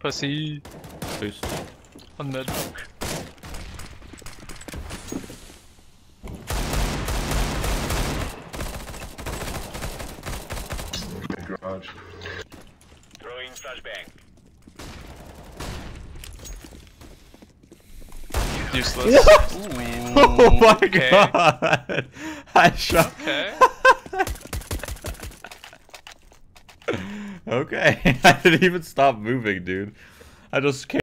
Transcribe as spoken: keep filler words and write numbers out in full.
Pussy. Boost. On mid. Garage. Throwing flashbang. Useless. Oh my okay. god! I shot. Okay. Okay, I didn't even stop moving, dude. I just came.